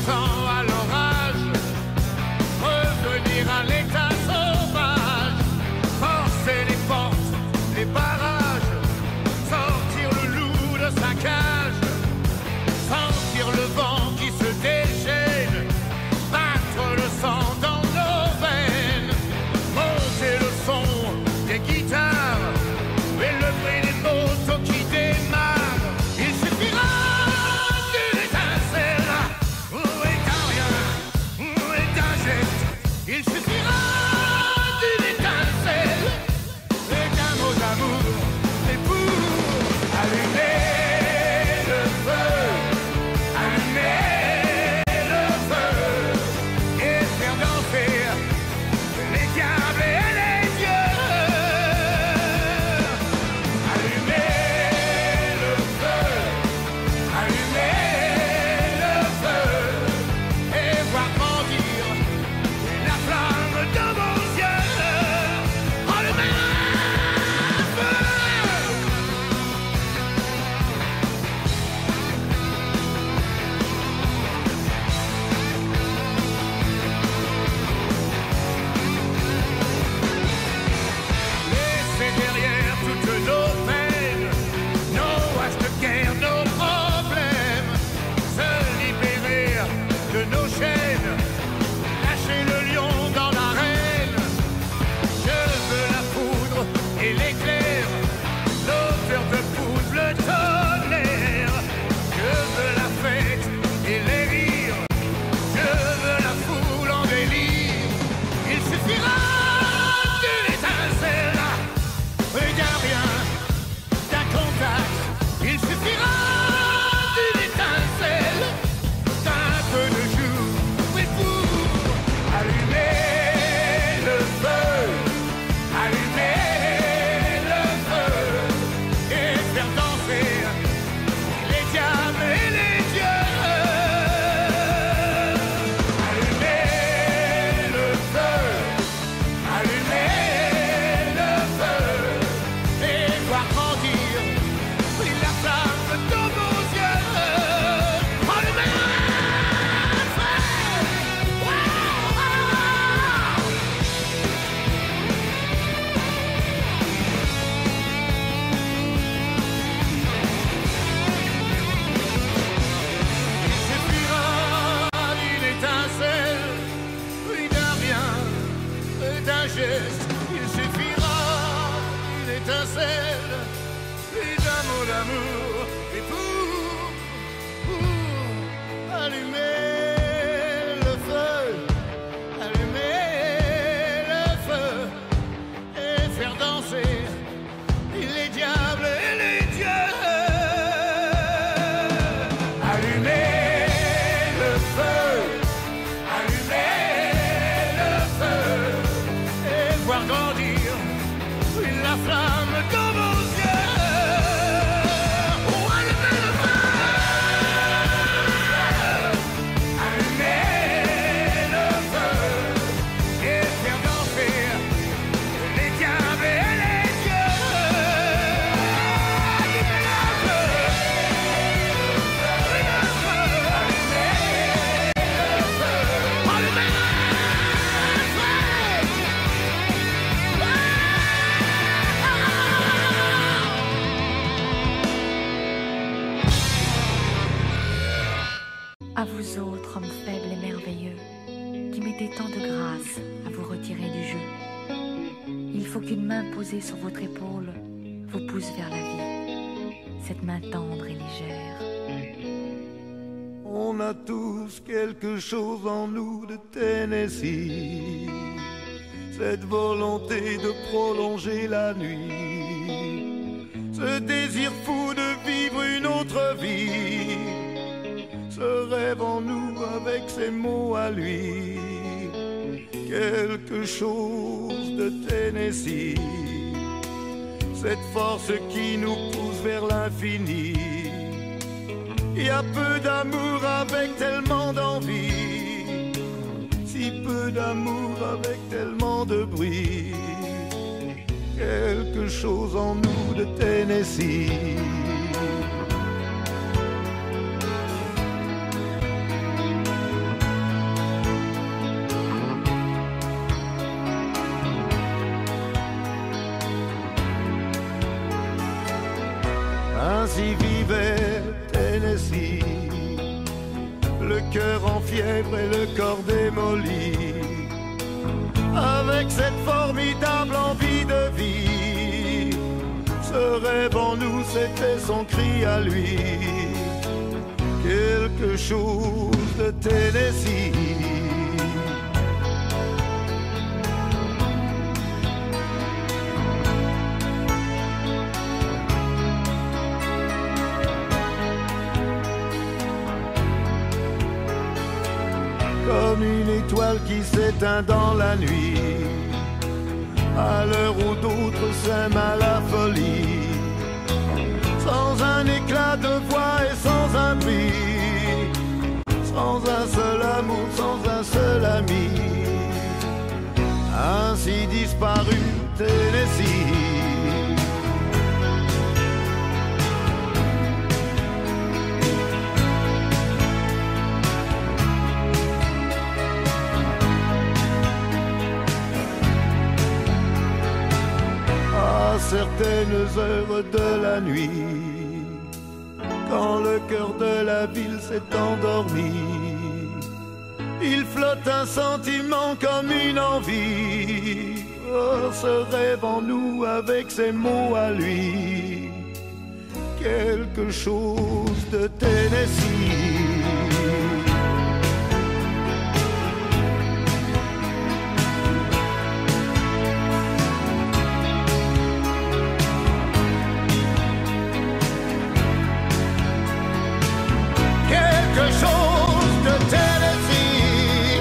temps à l'orage, revenir à l'état sauvage, forcer les portes, les barrages, sortir le loup de sa cage, sentir le vent qui se déchaîne, battre le sang dans nos veines, monter le son des guitares et le bruit des motos qui démarrent. Il suffira d'une étincelle, et d'un rien, et d'un geste. Il suffira d'une étincelle et d'un mot d'amour, et pour allumer le feu, allumer le feu, et faire danser les diables et les dieux. Allumer le feu, et voir grandir la flamme de vos yeux. Allumer le feu. Laissez derrière toutes nos peines, nos haches de guerre, nos problèmes, se libérer de nos chaînes, lâcher le lion dans l'arène. Je veux la poudre et l'éclair, l'odeur de poudre, le tonnerre. Je veux la fête et les rires, je veux la foule en délire. Il suffira d'une étincelle et d'un rien, d'un contact. Il suffira d'une étincelle, d'un peu de jour, oui, pour allumer le feu, et faire danser les diables et les dieux. Allumer le feu, et voir grandir la flamme de vos yeux. Allumer le feu. Il suffira d'une étincelle, oui, d'un rien, d'un geste. Il suffira d'une étincelle, oui, d'un mot d'amour, et pour allumer le feu, et faire danser les diables et les dieux. Allumer le feu, et voir grandir la flamme de vos yeux. Oh, allumer le feu, et faire danser les diables et les dieux. Allumer le feu, allumer le À vous autres, hommes faibles et merveilleux, qui mettez tant de grâce à vous retirer du jeu. Il faut qu'une main posée sur votre épaule vous pousse vers la vie, cette main tendre et légère. On a tous quelque chose en nous de Tennessee, cette volonté de prolonger la nuit, ce désir fou de vivre une autre vie, ce rêve en nous avec ses mots à lui, quelque chose de Tennessee, cette force qui nous pousse vers l'infini. Il y a peu d'amour avec tellement d'envie, si peu d'amour avec tellement de bruit, quelque chose en nous de Tennessee. cœur en fièvre et le corps démoli. Avec cette formidable envie de vie, ce rêve en nous, c'était son cri à lui. Quelque chose de Tennessee. Comme une étoile qui s'éteint dans la nuit, à l'heure où d'autres s'aiment à la folie, sans un éclat de voix et sans un bruit, sans un seul amour, sans un seul ami, ainsi disparu Tennessee. À certaines heures de la nuit, quand le cœur de la ville s'est endormi, il flotte un sentiment comme une envie. Oh, ce rêve en nous avec ses mots à lui, quelque chose de Tennessee. Quelque chose de Tennessee.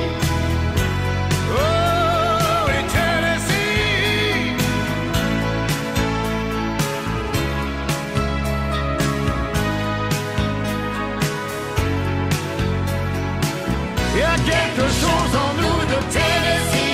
Oh, et Tennessee. Il y a quelque chose en nous de Tennessee.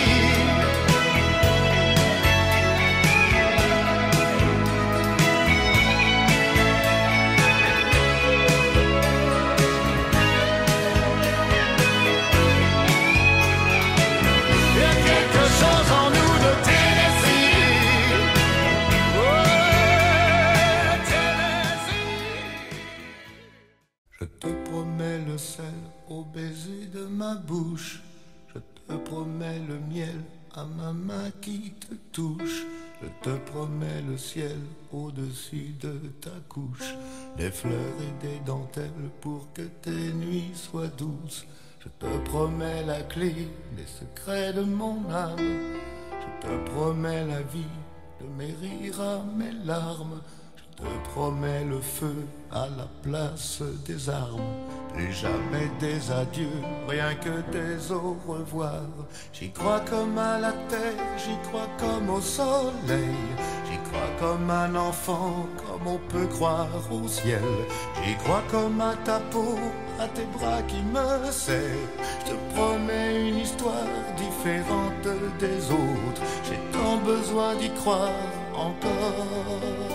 Au baiser de ma bouche, je te promets le miel à ma main qui te touche. Je te promets le ciel au-dessus de ta couche, des fleurs et des dentelles pour que tes nuits soient douces. Je te promets la clé des secrets de mon âme. Je te promets la vie de mes rires à mes larmes. Je te promets le feu à la place des armes. Plus jamais des adieux, rien que des au revoir. J'y crois comme à la terre, j'y crois comme au soleil. J'y crois comme un enfant, comme on peut croire au ciel. J'y crois comme à ta peau, à tes bras qui me serrent. Je te promets une histoire différente des autres. J'ai tant besoin d'y croire encore.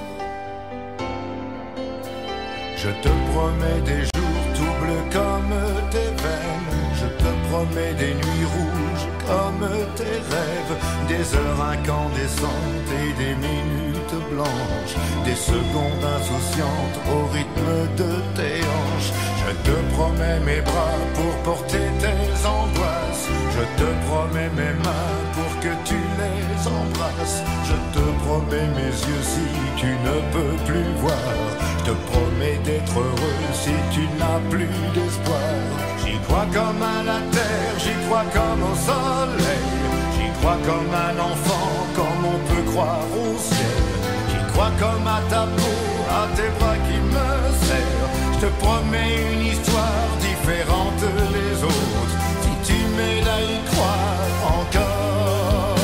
Je te promets des jours tout bleus comme tes veines. Je te promets des nuits rouges comme tes rêves. Des heures incandescentes et des minutes blanches. Des secondes insouciantes au rythme de tes hanches. Je te promets mes bras pour porter tes angoisses. Je te promets mes mains pour que tu les embrasses. Je te promets mes yeux si tu ne peux plus voir. Je te promets d'être heureux si tu n'as plus d'espoir. J'y crois comme à la terre, j'y crois comme au soleil. J'y crois comme un enfant, comme on peut croire au ciel. J'y crois comme à ta peau, à tes bras qui me serrent. Je te promets une histoire différente des autres. Si tu m'aides à y croire encore.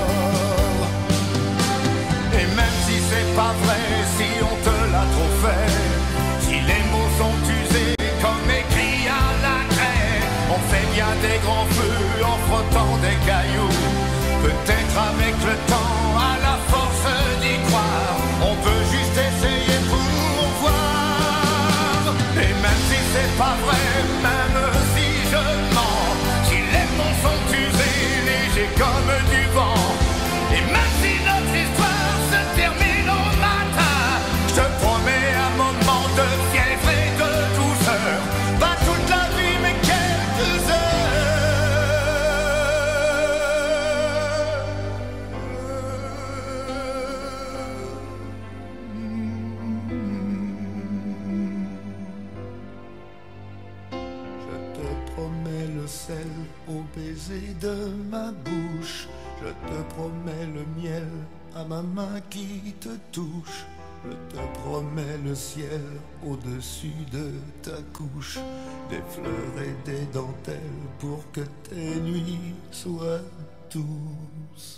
Et même si c'est pas vrai, si on te l'a trop fait, si les mots sont usés comme écrits à la craie, on fait bien des grands feux en frottant des cailloux. Peut-être avec le temps, à la force d'y croire, on peut juste essayer pour voir. Et même si c'est pas vrai, même si je mens, si les mots sont usés, légers comme du vent, et même si notre histoire se termine au matin, je te promets un moment de fièvre et de douceur. Pas toute la vie mais quelques baiser de ma bouche. Je te promets le miel à ma main qui te touche. Je te promets le ciel au-dessus de ta couche, des fleurs et des dentelles pour que tes nuits soient douces.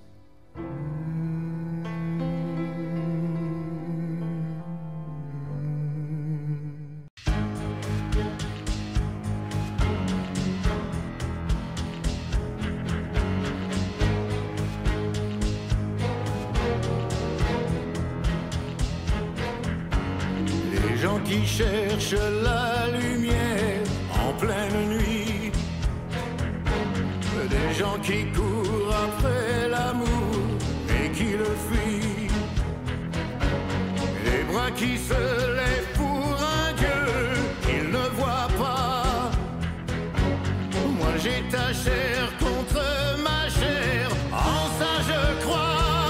Les gens qui cherchent la lumière en pleine nuit, des gens qui courent après l'amour et qui le fuient, les bras qui se lèvent pour un Dieu qu'ils ne voient pas. Moi j'ai ta chair contre ma chair, en ça je crois.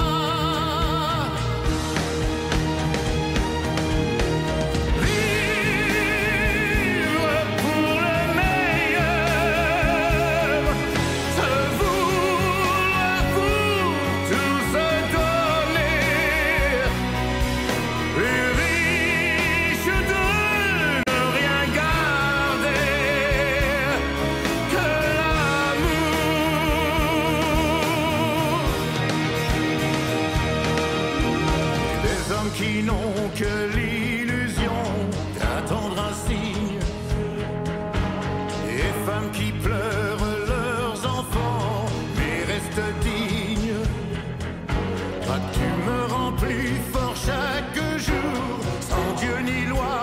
Qui n'ont que l'illusion d'attendre un signe, et femmes qui pleurent leurs enfants mais restent dignes. Toi tu me rends plus fort chaque jour, sans Dieu ni loi.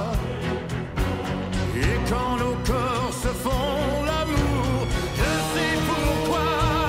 Et quand nos corps se font l'amour, je sais pourquoi.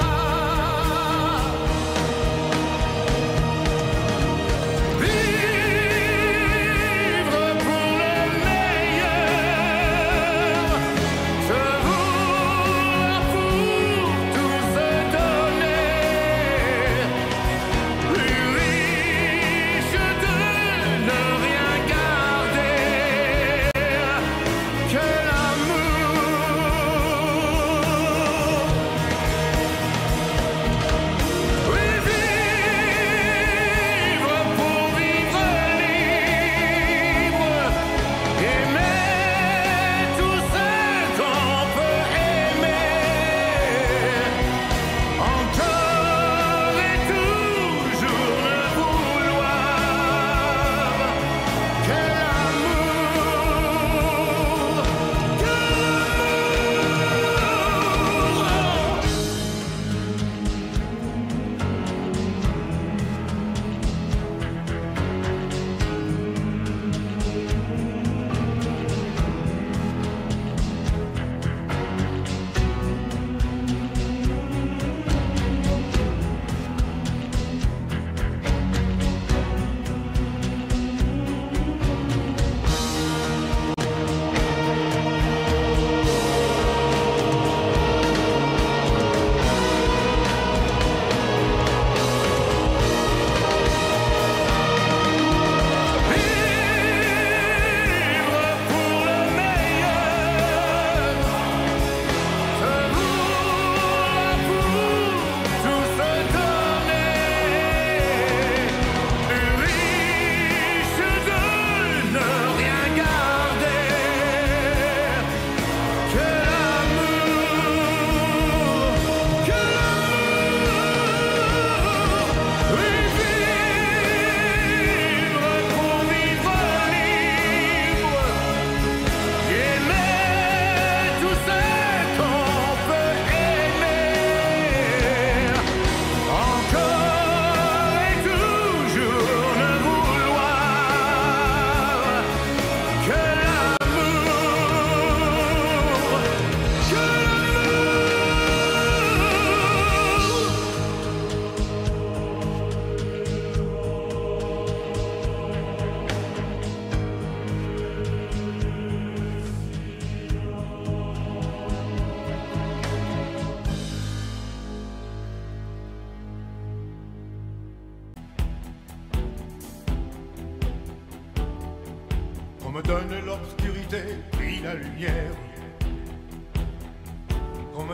On me donne l'obscurité, puis la lumière. On me donne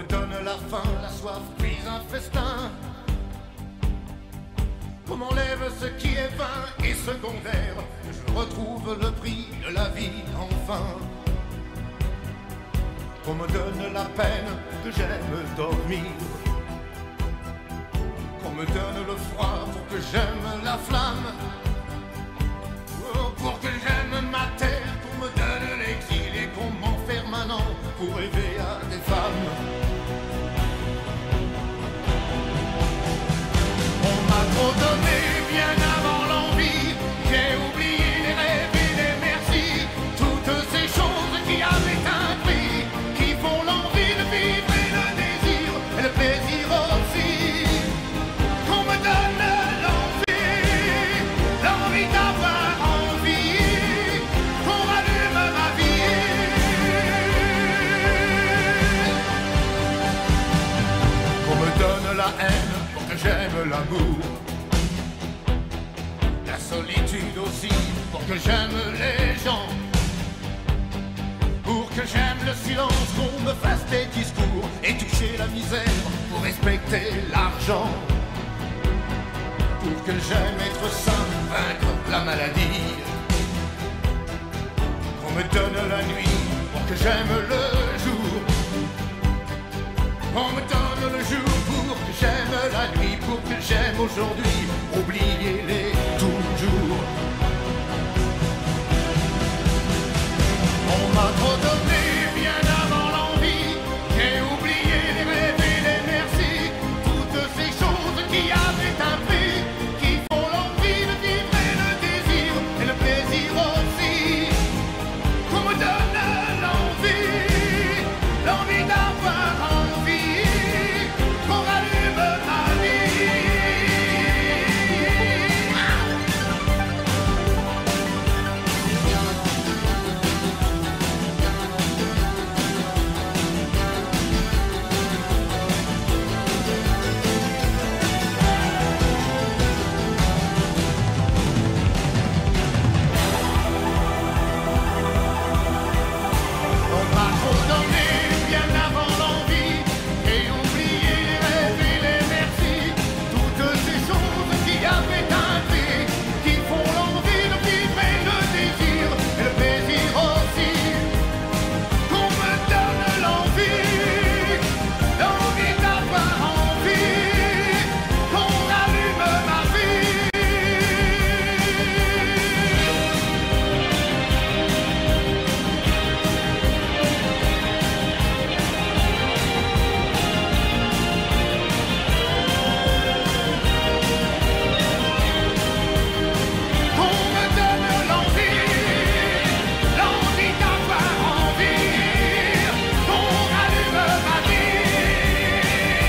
la faim, la soif, puis un festin. Qu'on m'enlève ce qui est vain et secondaire, que je retrouve le prix de la vie enfin. Qu'on me donne la peine, que j'aime dormir. Qu'on me donne le froid pour que j'aime la flamme. Oh, pour que j'aime ma terre, qu'on me donne l'exil et qu'on m'enferme un an pour rêver à des femmes. On m'a trop donné bien avant l'envie, j'ai oublié les rêves et les merci, toutes ces choses qui avaient un prix, qui font l'envie de vivre et le désir et le plaisir aussi. Qu'on me donne l'envie, l'envie d'avoir envie, qu'on rallume ma vie. Qu'on me donne la haine pour que j'aime l'amour, la solitude aussi pour que j'aime les gens, pour que j'aime le silence, qu'on me fasse des discours et toucher la misère pour respecter l'argent, pour que j'aime être sain, vaincre la maladie. Qu'on me donne la nuit pour que j'aime le jour, on me donne le jour pour que j'aime la nuit, pour que j'aime aujourd'hui, oubliez-les toujours. On m'a trop donné bien avant l'envie, j'ai oublié les rêves et les merci, toutes ces choses qui avaient un prix, qui font l'envie de vivre et le désir et le plaisir aussi. Qu'on me donne l'envie, l'envie d'avoir envie, qu'on rallume ma vie. On m'a trop donné bien avant l'envie, et oublié les rêves et les merci, toutes ces choses qui avaient un prix, qui font l'envie de vivre et le désir et le plaisir aussi. Qu'on me donne l'envie, l'envie d'avoir envie, qu'on allume ma vie. Qu'on me donne l'envie, l'envie d'avoir envie, qu'on rallume ma vie.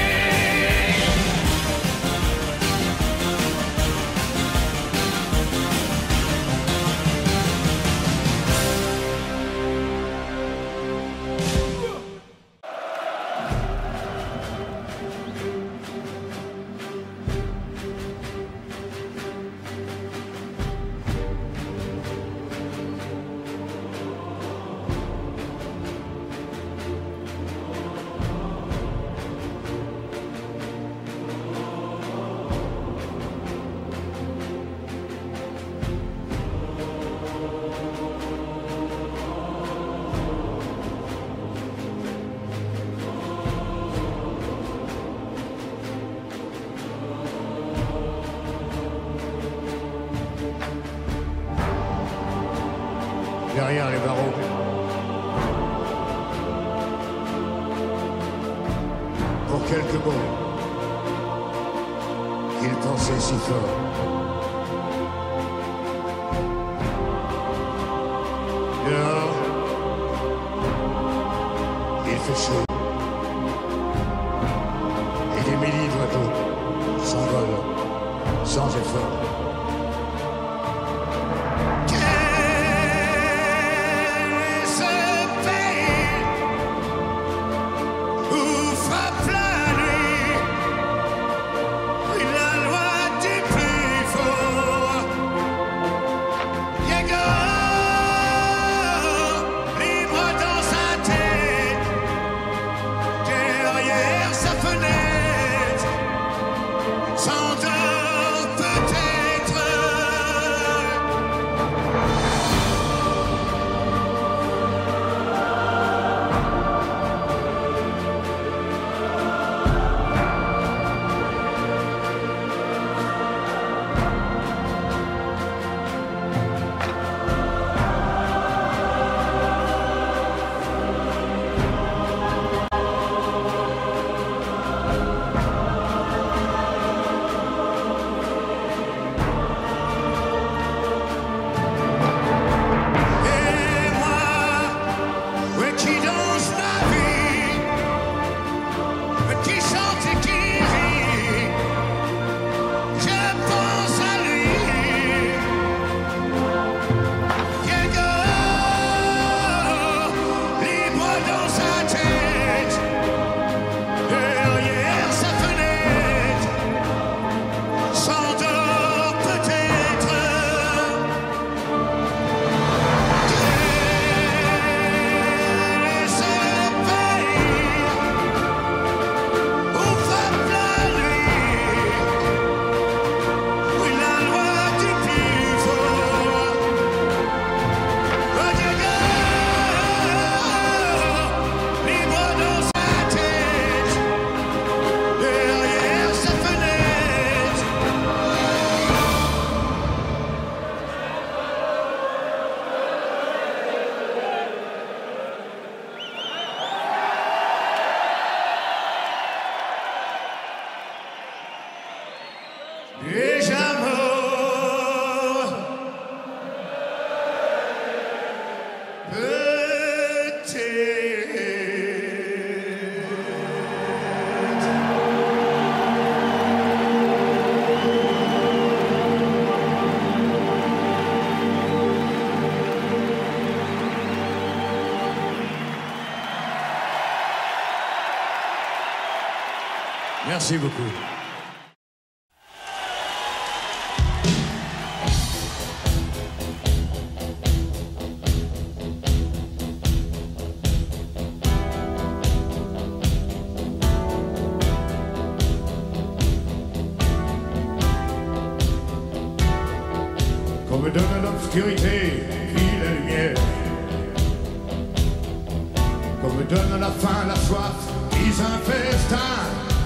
Derrière les barreaux. Pour quelques mots qu'il pensait si fort. Dehors, il fait chaud. Et des milliers d'oiseaux s'envolent sans effort. Derrière Merci beaucoup. Qu'on me donne l'obscurité, puis la lumière. Qu'on me donne la faim, la soif, puis un festin.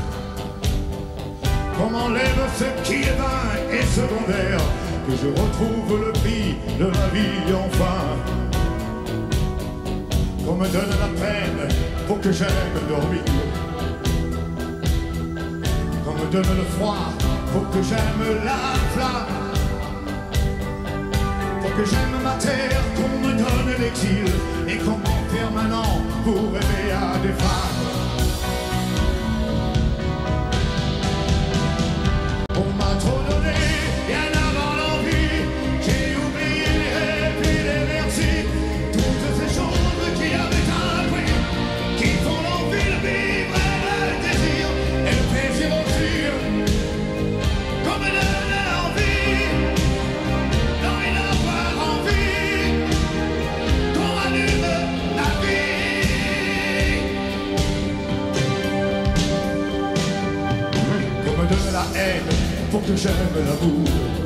Qu'on m'enlève ce qui est vain et secondaire. Que je retrouve le prix de ma vie enfin. Qu'on me donne la peine pour que j'aime dormir. Qu'on me donne le froid pour que j'aime la flamme. Pour que j'aime ma terre, qu'on me donne l'exil et qu'on m'en permanent pour rêver à des femmes. On m'a trop donné, bien avant l'envie. J'ai oublié les rêves et les merci. Toutes ces choses qui avaient un prix, qui font l'envie de vivre et le désir et le plaisir aussi. Qu'on me donne l'envie, non il n'a pas envie, qu'on allume la vie. Qu'on me donne la haine pour que j'aime l'amour.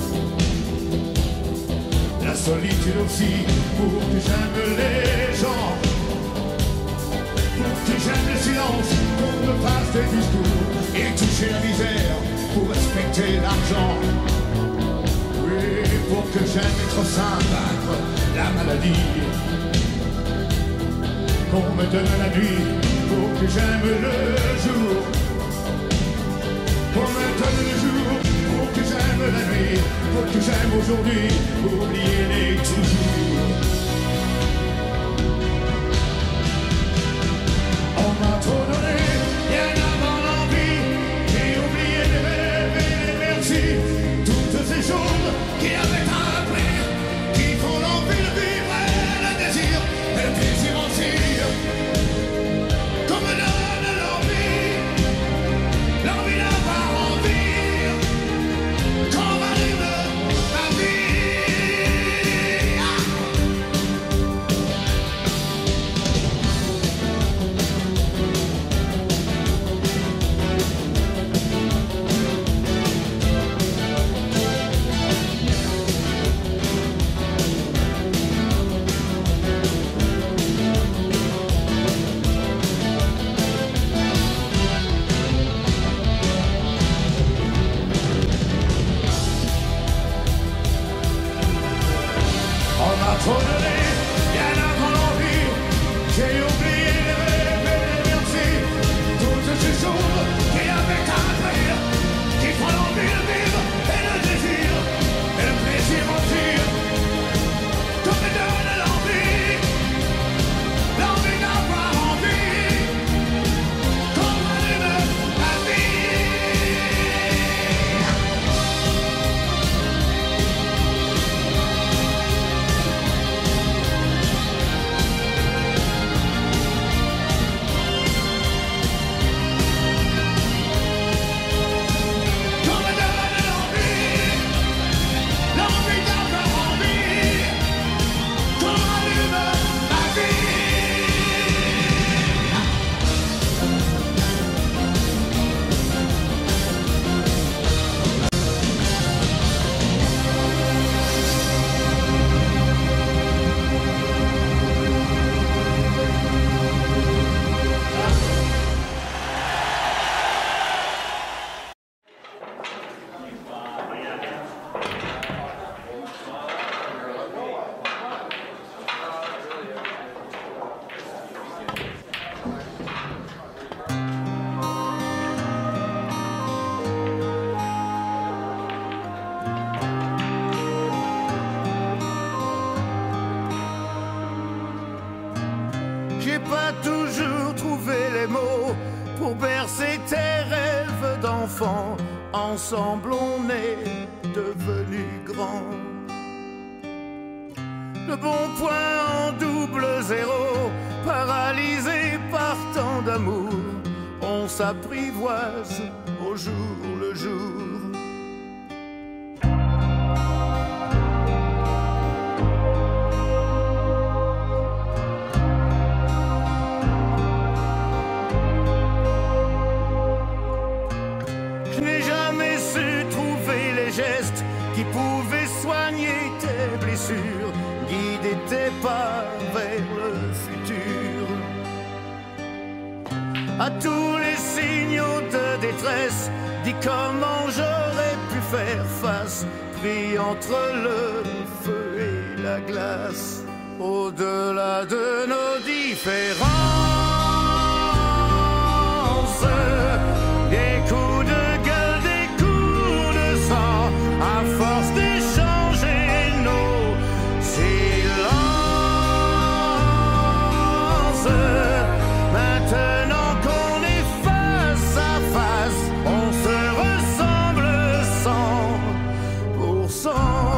La solitude aussi pour que j'aime les gens. Pour que j'aime le silence, qu'on me fasse des discours. Et toucher la misère pour respecter l'argent. Oui, pour que j'aime être sain, vaincre la maladie. Qu'on me donne la nuit pour que j'aime le jour. Qu'on me donne le jour pour que j'aime la nuit. Pour que j'aime aujourd'hui, oublier les toujours. On m'a trop donné, bien avant l'envie. J'ai oublié les rêves et les merci. Toutes ces choses qui avaient un prix, qui font l'envie de vivre et le désir et le plaisir aussi. Qu'on me donne l'envie, l'envie d'avoir envie, qu'on m'allume ma vie. On m'a trop donné, bien avant l'envie. J'ai oublié les rêves et les merci. Toutes ces choses qui avaient un prix, qui font l'envie de vivre et le désir et le plaisir aussi. Qu'on me donne l'envie d'avoir envie, qu'on m'allume la vie. Qu'on me donne l'envie d'avoir envie, qu'on allume la vie. J'ai pas toujours trouvé les mots pour bercer tes rêves d'enfant. Ensemble on est devenus grands. Le bon point en double zéro, paralysé par tant d'amour. On on s'apprivoise au jour le jour. Je n'ai jamais su trouver les gestes qui pouvaient soigner tes blessures, guider tes pas vers le futur. À tous les signaux de détresse, dis comment j'aurais pu faire face, pris entre le feu et la glace, au-delà de nos différences, des coups de gueule, des coups de sang, à force d'échanger nos silences. Maintenant qu'on est face à face, on se ressemble 100%.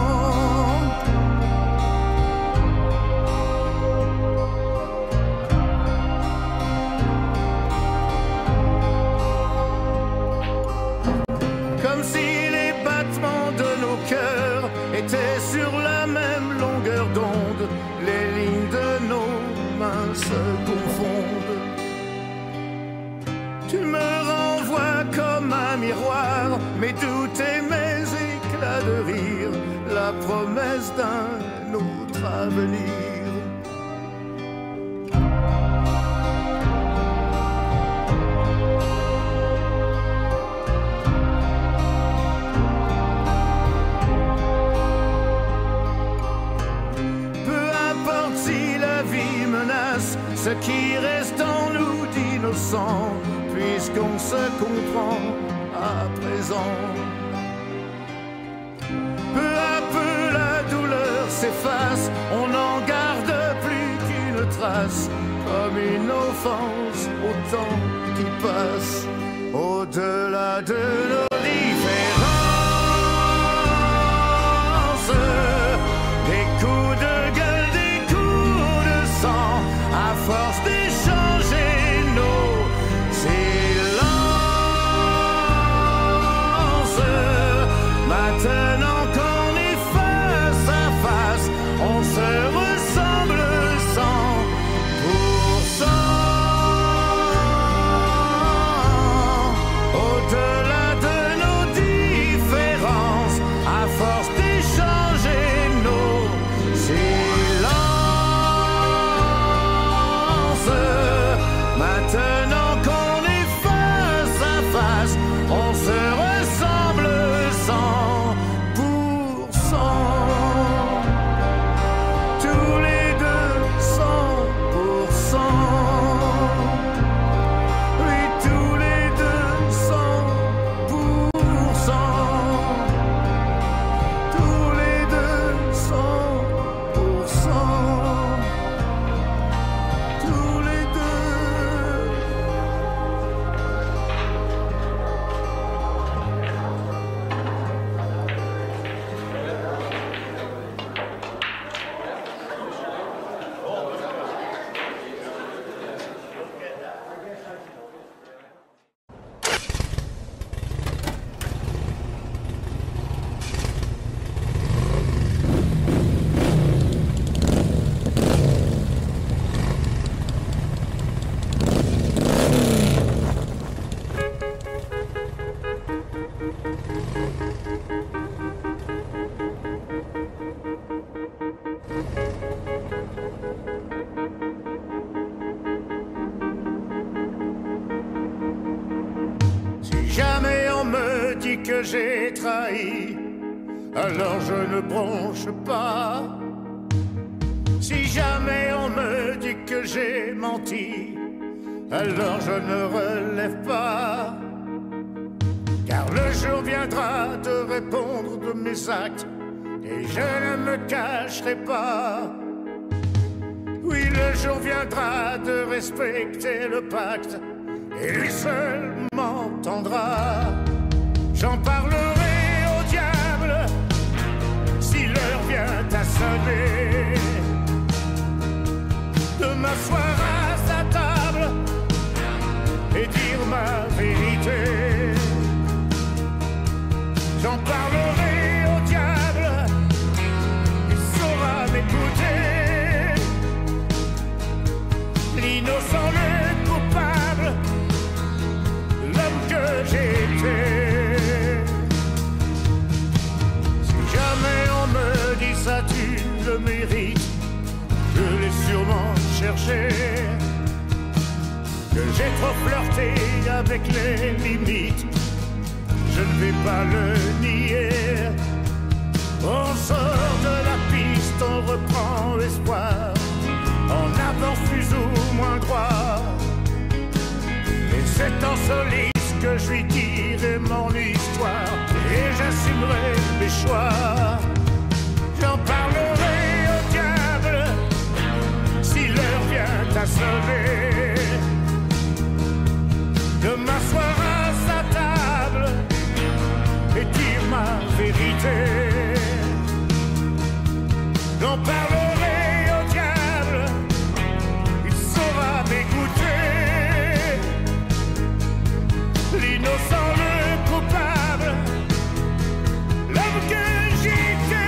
Comme si les battements de nos cœurs étaient sur la même longueur d'onde, les lignes de nos mains se confondent. Tu me renvoies comme un miroir mes doutes et mes éclats de rire, la promesse d'un autre avenir. Ce qui reste en nous d'innocent, puisqu'on se comprend à présent. Peu à peu la douleur s'efface, on n'en garde plus qu'une trace, comme une offense au temps qui passe, au-delà de nos différences. Des coups de gueule, des coups de sang, à force d'échanger nos silences. Maintenant qu'on est face à face, on se ressemble 100%. Au-delà de nos différences, à force d'échanger nos silences. Maintenant qu'on est face à face, on se ressemble 100%. Tous les deux 100%. Oui, tous les deux 100%. Tous les deux 100%. Tous les deux. Si jamais on me dit que j'ai trahi, alors je ne bronche pas. Si jamais on me dit que j'ai menti, alors je ne relève pas. Car le jour viendra de répondre de mes actes, et je ne me cacherai pas. Oui, le jour viendra de respecter le pacte, et lui seul m'entendra. J'en parlerai au diable si l'heure vient à sonner, de m'asseoir à sa table et dire ma heurté avec les limites, je ne vais pas le nier. On sort de la piste, on reprend espoir, on avance plus ou moins droit. Et c'est en soliste que je lui dirai mon histoire, et j'assumerai mes choix. J'en parlerai au diable si l'heure vient à sonner, de m'asseoir à sa table et dire ma vérité. J'en parlerai au diable, il saura m'écouter. L'innocent, le coupable, l'homme que j'étais.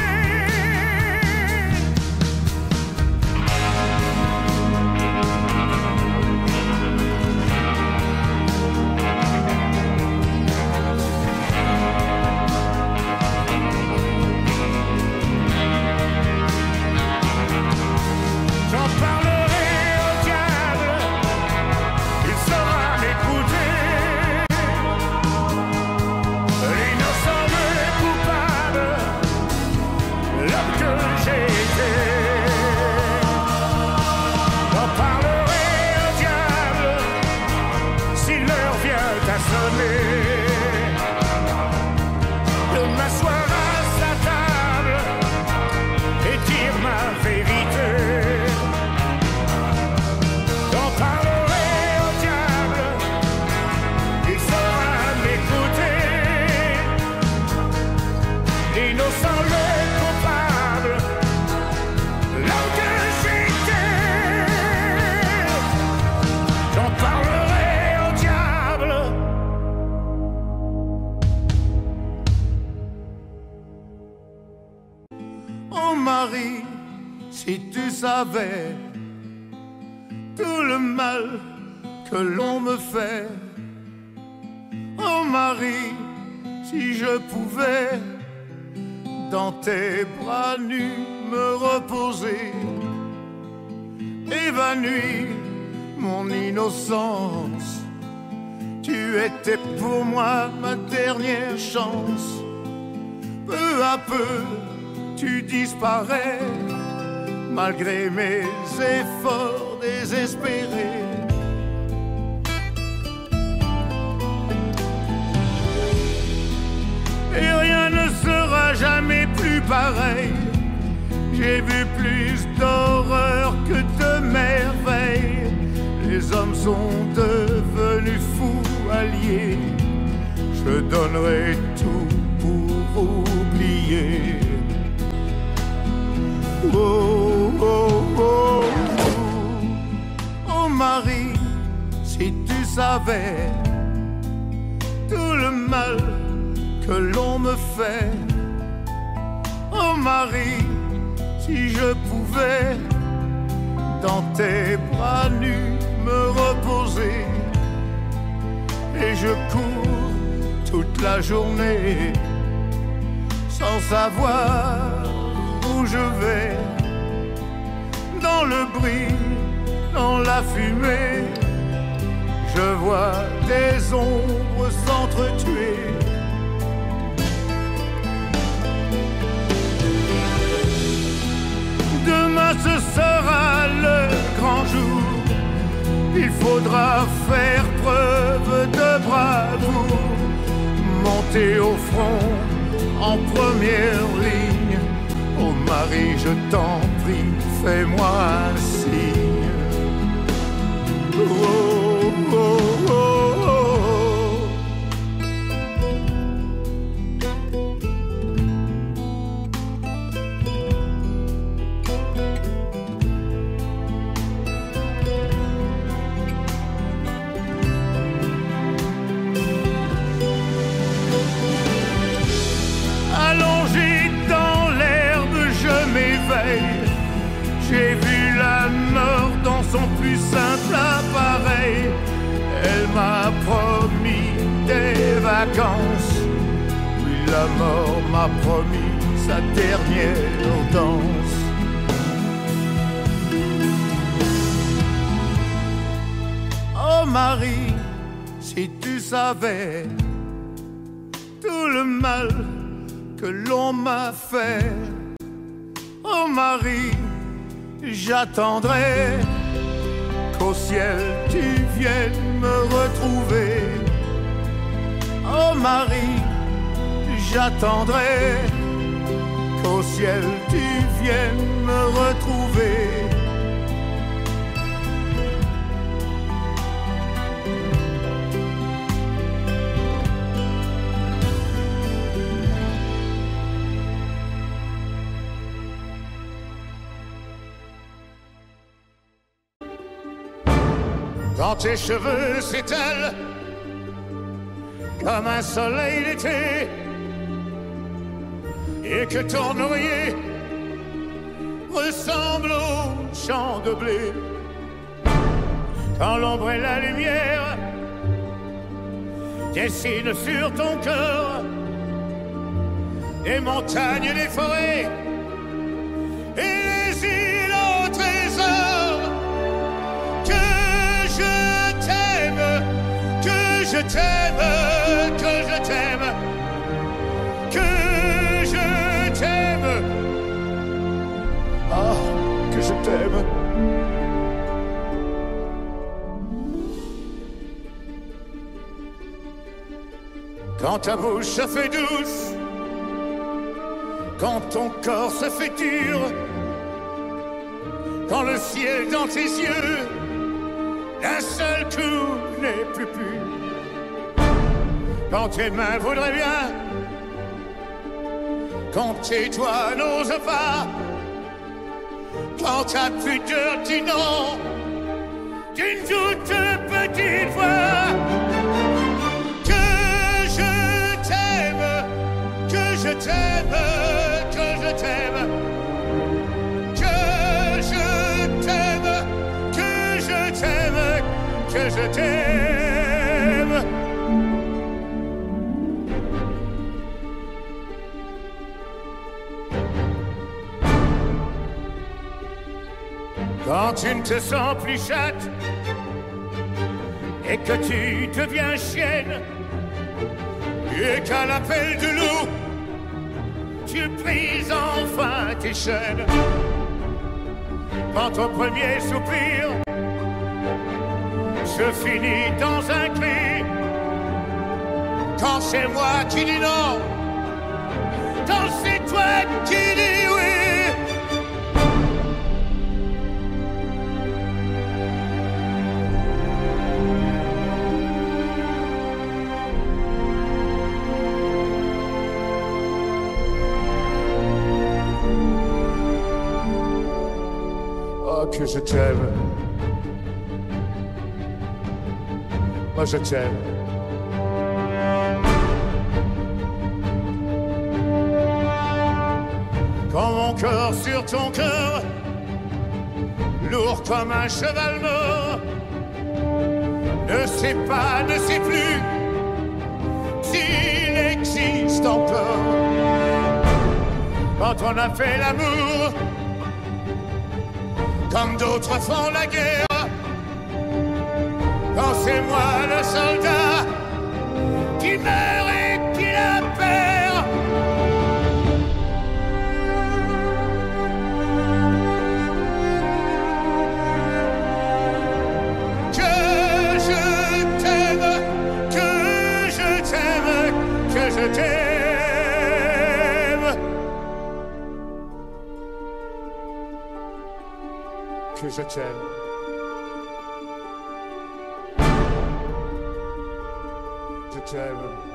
Marie, si tu savais tout le mal que l'on me fait. Oh Marie, si je pouvais dans tes bras nus me reposer, évanouir mon innocence. Tu étais pour moi ma dernière chance. Peu à peu tu disparais, malgré mes efforts désespérés. Et rien ne sera jamais plus pareil. J'ai vu plus d'horreur que de merveilles. Les hommes sont devenus fous alliés. Je donnerai tout pour oublier. Oh, oh, oh, oh, oh Marie, si tu savais tout le mal que l'on me fait. Oh Marie, si je pouvais dans tes bras nus me reposer. Et je cours toute la journée sans savoir où je vais. Dans le bruit, dans la fumée, je vois des ombres s'entretuer. Demain ce sera le grand jour. Il faudra faire preuve de bravoure, monter au front en première ligne. Oh Marie, je t'en prie, fais-moi un signe. Oh, oh, oh, oh. Allongé dans l'herbe, je m'éveille. J'ai vu la mort dans son plus simple appareil. Elle m'a promis des vacances, puis la mort m'a promis sa dernière danse. Oh Marie, Si tu savais tout le mal que l'on m'a fait, oh Marie, j'attendrai qu'au ciel tu viennes me retrouver. Oh Marie, j'attendrai qu'au ciel tu viennes me retrouver. Quand tes cheveux s'étalent comme un soleil d'été et que ton oreiller ressemble au champ de blé, quand l'ombre et la lumière dessinent sur ton cœur des montagnes, des forêts et les îles au trésor, que je t'aime, que je t'aime, que je t'aime, que je t'aime, Ah, que je t'aime. quand ta bouche se fait douce, quand ton corps se fait dur, quand le ciel dans tes yeux d'un seul coup n'est plus pur, quand tes mains voudraient bien, quand tes doigts n'osent pas, quand ta pudeur dit non d'une toute petite voix, que je t'aime, que je t'aime, que je t'aime, que je t'aime, que je t'aime, que je t'aime. Quand tu ne te sens plus chatte et que tu deviens chienne et qu'à l'appel du loup tu brises enfin tes chaînes, quand ton premier soupir se finit dans un cri, quand c'est moi qui dis non, quand c'est toi qui dis oui, Que je t'aime. Moi je t'aime. quand mon cœur sur ton cœur, lourd comme un cheval mort, ne sait pas, ne sait plus s'il existe encore. Quand on a fait l'amour comme d'autres font la guerre, quand c'est moi le soldat qui meurt et qui la perd, que je t'aime, que je t'aime, que je t'aime. Que je t'aime. Je t'aime.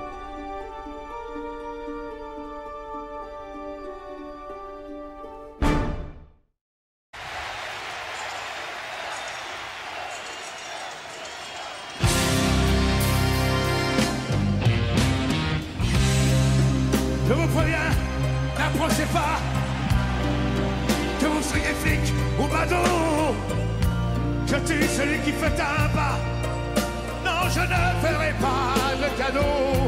Je vous préviens, n'approchez pas, que vous soyez flic ou badaud, je tue celui qui fait un pas. Non, je ne ferai pas de cadeau.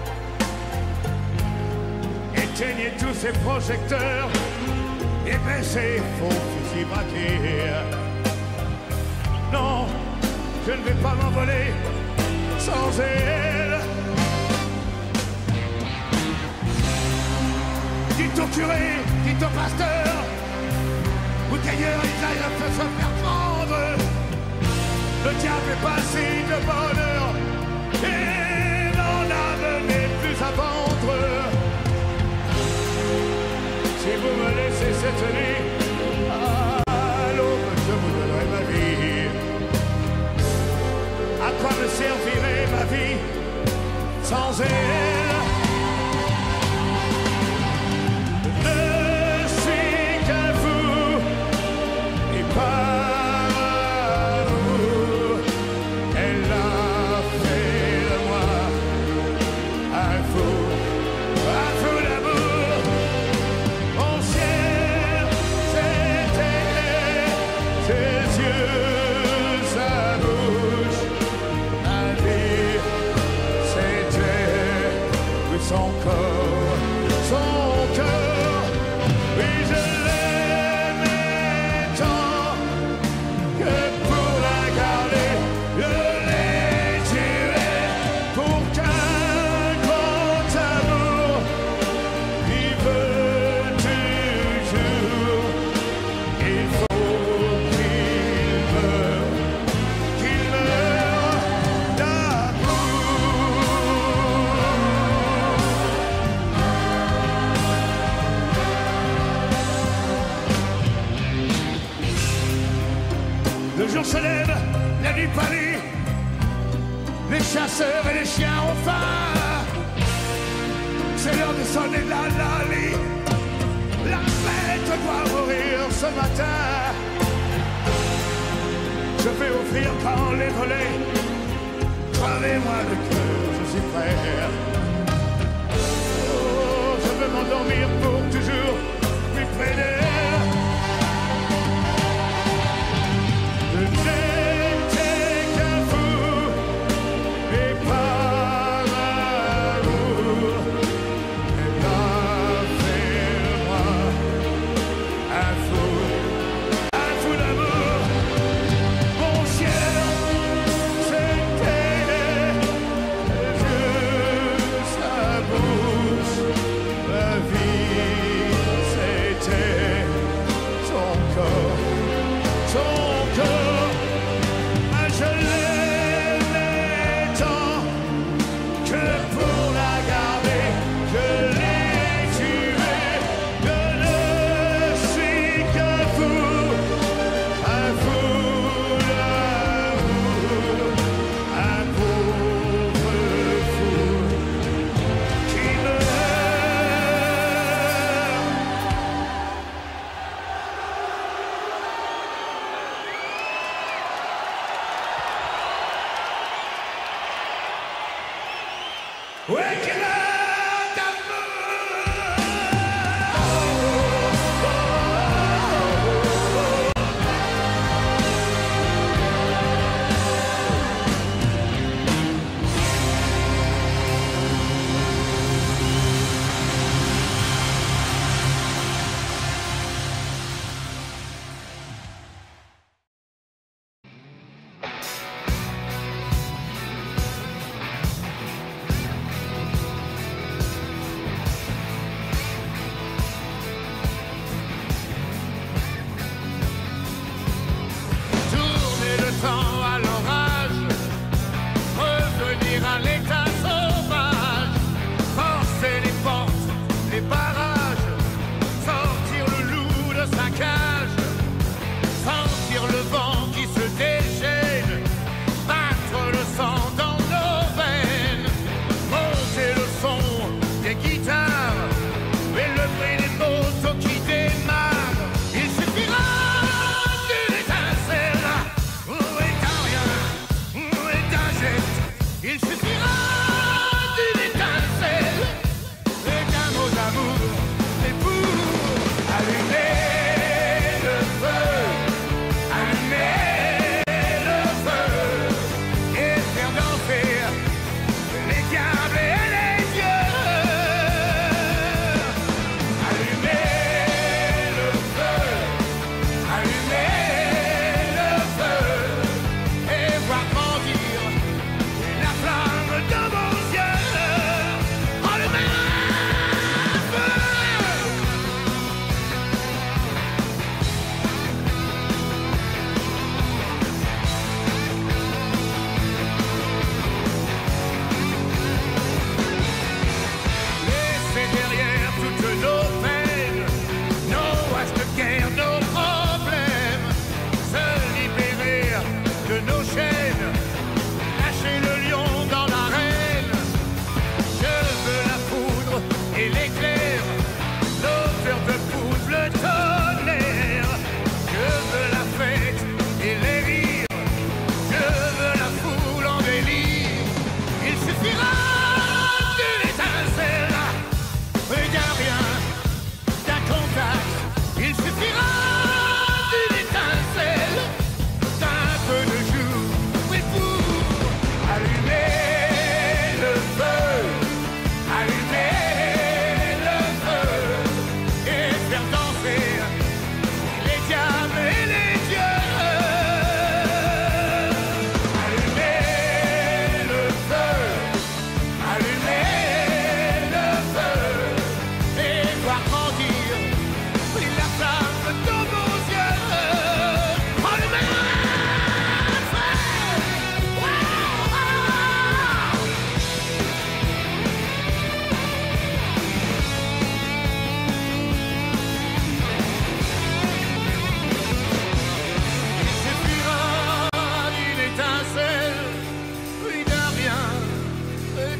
Éteignez tous ces projecteurs et baissez vos fusils braqués. Non, je ne vais pas m'envoler sans elle. Dites au curé, dites au pasteur, ou qu'ailleurs ils aillent un peu se faire prendre. Le diable est passé de bonheur et n'en amenez plus à vendre. Si vous me laissez cette nuit, à l'aube je vous donnerai ma vie. À quoi me servirait ma vie sans elle? Je ne suis qu'un fou et pas vous. Elle a fait de moi un fou d'amour. Mon ciel, c'était ses yeux, sa bouche. Ma vie, c'était son corps, son cœur. Oui, je l'aimais tant que pour la garder, je l'ai tuée pour qu'un grand amour vive toujours. Il faut qu'il meure d'amour. Le jour se lève, la nuit pâlit, les chasseurs et les chiens ont faim. C'est l'heure de sonner la lalie. La bête doit mourir ce matin. Je vais ouvrir par les volets. Crevez-moi le cœur, je suis prêt. Oh, je veux m'endormir pour toujours, plus près d'elle. Je n'étais qu'un fou et par amour. Elle a fait de moi un fou d'amour. Mon ciel, c'était les yeux, sa bouche. Ma vie, c'était son corps, son cœur. Ah, je l'aimais tant que pour la garder, je l'ai tuée. Je ne suis qu'un fou d'amour, un pauvre fou qui meurt. Ouais, qui meurt d'amour.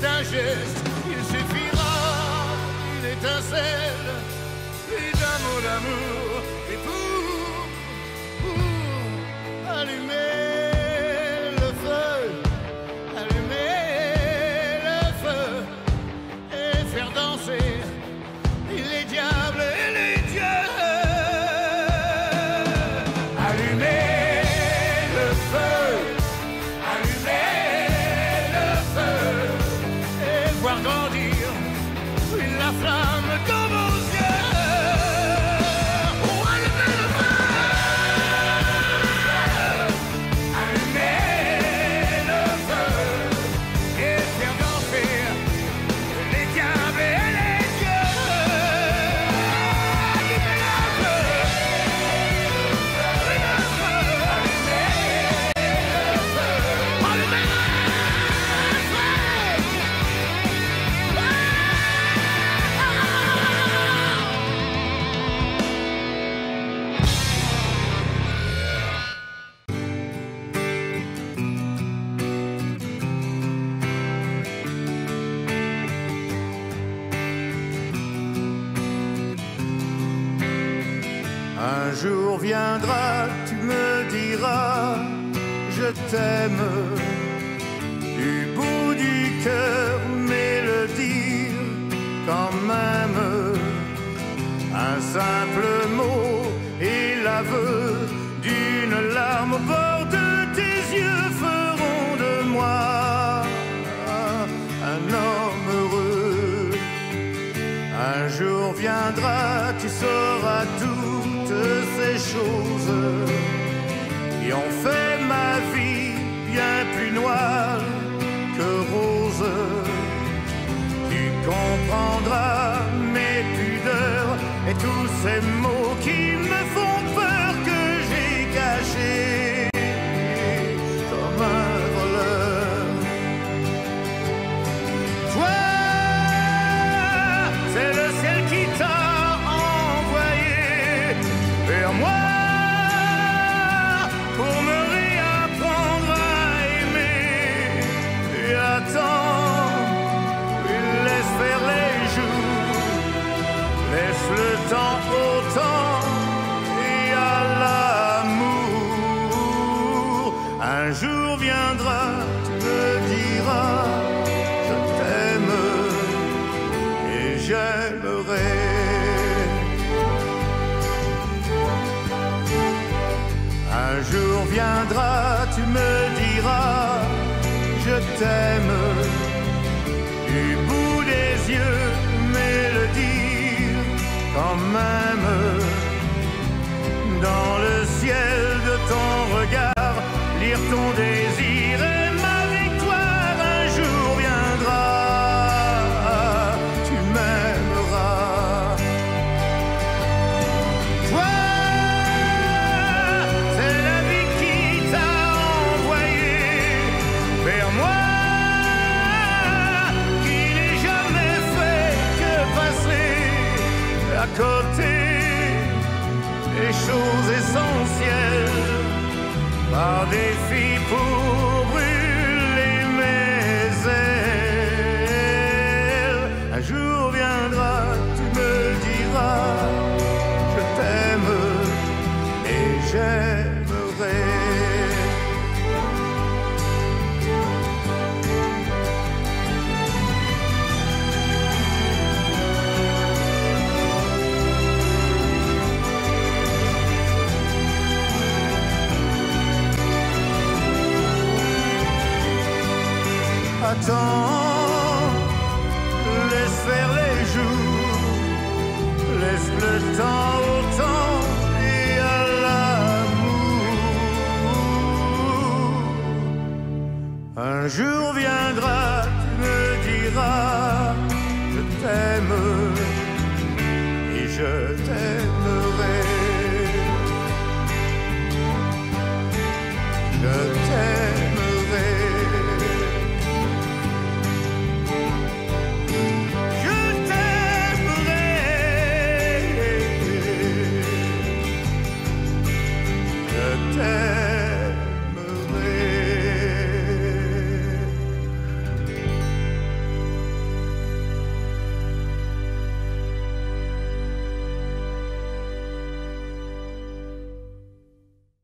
d'un geste, il suffira une étincelle et d'un mot d'amour. Et pour allumer le feu, et faire danser les diables et les dieux. Allumer le feu, et voir grandir la flamme dans vos yeux. Oh, allumer le feu, et faire danser les diables et les dieux. Allumer le feu, Un jour viendra, tu me diras, je t'aime. Du bout du cœur, mais le dire quand même. Un simple mot et l'aveu d'une larme au bord de tes yeux feront de moi un homme heureux. Un jour viendra, tu sauras toutes ces choses qui ont fait ma vie bien plus noire que rose. Tu comprendras mes pudeurs et tous ces mots qui me font peur que j'ai cachés comme un voleur. Toi, c'est le ciel qui t'a envoyé vers moi pour me réapprendre à aimer. Et attends, laisse faire les jours, laisse le temps au temps et à l'amour. Un jour viendra, tu me diras, je t'aime et j'aimerai. Un jour viendra, tu me diras, je t'aime. Du bout des yeux, mais le dire quand même. Dans le ciel de ton regard, lire ton désir et ma victoire. Un jour viendra, tu m'aimeras. Toi, c'est la vie qui t'a envoyé vers moi, qui n'ai jamais fait que passer à côté des choses essentielles par défi pour brûler mes ailes. Un jour viendra, tu me diras, je t'aime et j'aimerai. Attends, laisse faire les jours, laisse le temps au temps et à l'amour. Un jour viendra, tu me diras, je t'aime et je t'aimerai. Je t'aimerai.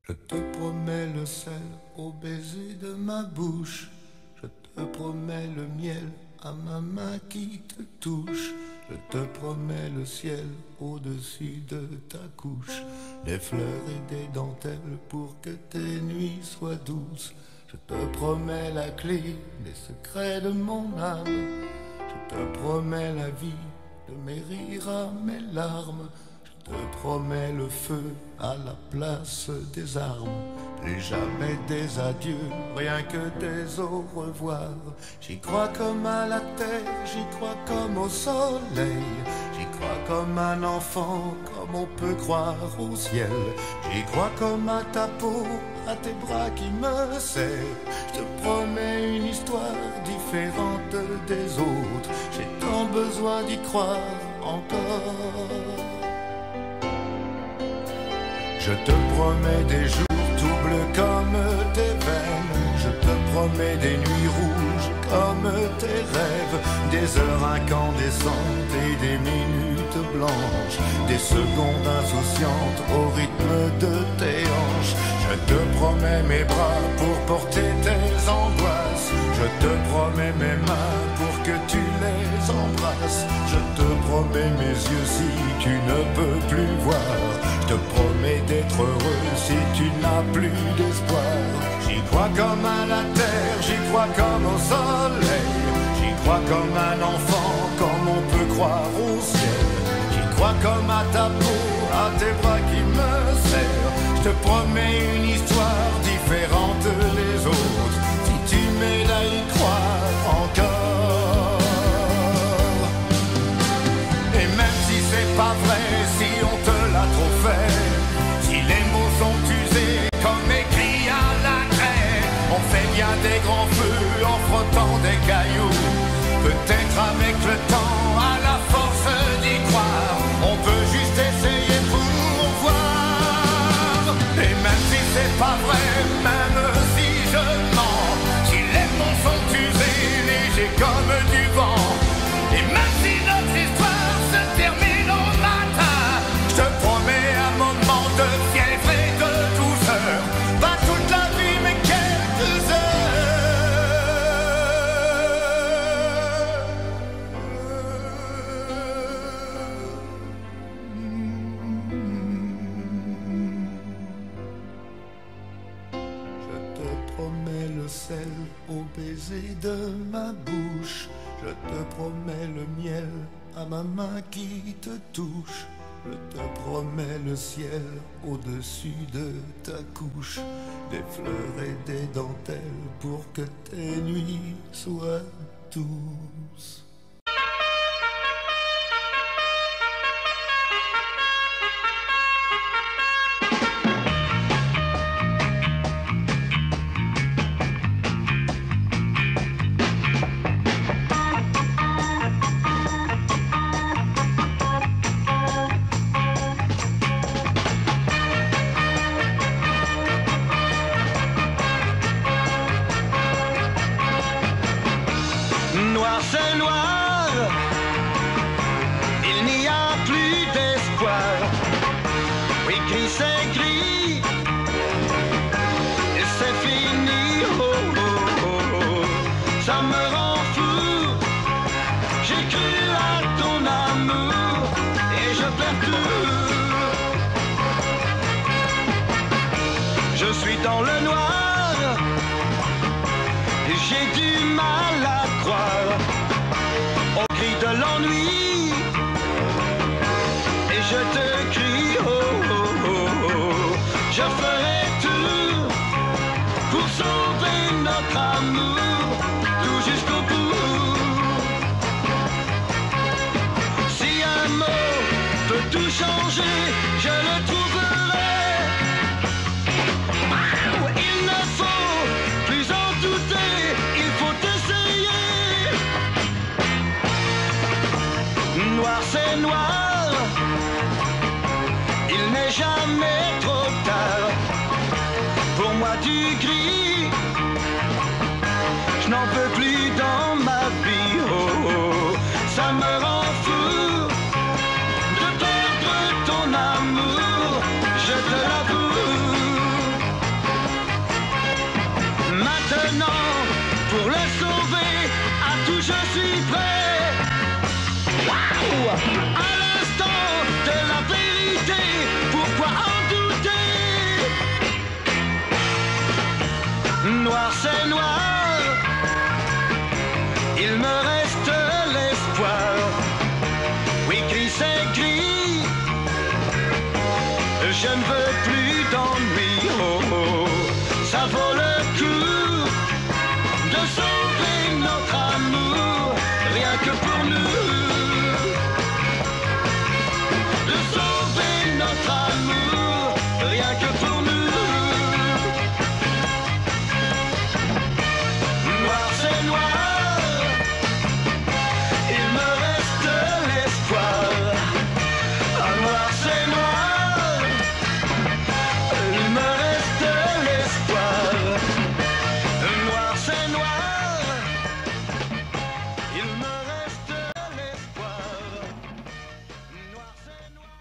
Je te promets le sel au baiser de ma bouche. Je te promets le miel à ma main qui te touche. Je te promets le ciel au-dessus de ta couche. Des fleurs et des dentelles pour que tes nuits soient douces. Je te promets la clé des secrets de mon âme. Je te promets la vie de mes rires à mes larmes. Je te promets le feu à la place des armes. Plus jamais des adieux, rien que des au revoir. J'y crois comme à la terre, j'y crois comme au soleil. J'y crois comme un enfant, comme on peut croire au ciel. J'y crois comme à ta peau, à tes bras qui me serrent. Je te promets une histoire différente des autres. J'ai tant besoin d'y croire encore. Je te promets des jours tout bleus comme tes veines. Je te promets des nuits rouges comme tes rêves. Des heures incandescentes et des minutes blanches. Des secondes insouciantes au rythme de tes hanches. Je te promets mes bras pour porter tes angoisses. Je te promets mes mains pour que tu les embrasses. Je te promets mes yeux si tu ne peux plus voir. Je te promets d'être heureux si tu n'as plus d'espoir. J'y crois comme à la terre, j'y crois comme au soleil. J'y crois comme un enfant, comme on peut croire au ciel. J'y crois comme à ta peau, à tes bras qui me serrent. Je te promets une histoire différente des autres. Si tu m'aides à y croire encore. Et même si c'est pas vrai, si on te l'a trop fait, si les mots sont usés comme écrits à la craie, on fait bien des grands feux en frottant des cailloux. Peut-être avec le temps, à la force d'y croire, on peut juste essayer pour voir. Et même si c'est pas vrai, même si je mens, si les mots sont usés, légers comme du vent, et même si notre histoire se termine au matin, je te promets un moment de fièvre et de douceur. Pas toute la vie mais quelques Je te promets le sel au baiser de ma bouche. Je te promets le miel à ma main qui te touche. Je te promets le ciel au-dessus de ta couche. Des fleurs et des dentelles pour que tes nuits soient douces. Noir c'est noir, il n'y a plus d'espoir. Oui, gris c'est gris, et c'est fini. Oh, oh, oh, oh. Ça me rend fou. J'ai cru à ton amour et je perds tout. Je suis dans le noir, j'ai du mal à croire au cri de l'ennui. Et je te crie, oh, oh, oh, oh. Je ferai tout pour sauver notre amour, tout jusqu'au bout. Si un mot peut tout changer, je le trouverai. Il ne faut plus en douter, il faut essayer. Noir c'est noir, il n'est jamais trop tard. Pour moi du gris, je n'en peux plus dans ma vie. Oh, oh, ça me rend fou de perdre ton amour, je te l'avoue. je suis prêt. Waouh! À l'instant de la vérité, pourquoi en douter? Noir c'est noir, il me reste l'espoir. Oui, gris c'est gris, je ne veux plus d'ennui. Oh, oh. Ça vaut le coup de sauver notre amour, rien que pour nous. De sauver notre amour, rien que pour nous. Noir c'est noir, il me reste l'espoir. Ah, noir c'est noir, il me reste l'espoir. Noir c'est noir, il me reste l'espoir. Noir c'est noir.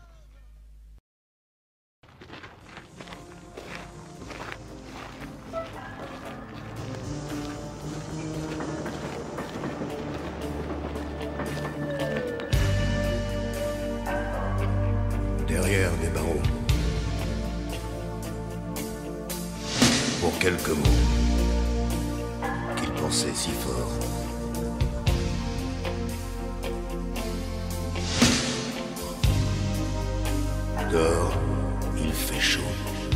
Derrière des barreaux, pour quelques mots qu'il pensait si fort. Dehors, il fait chaud.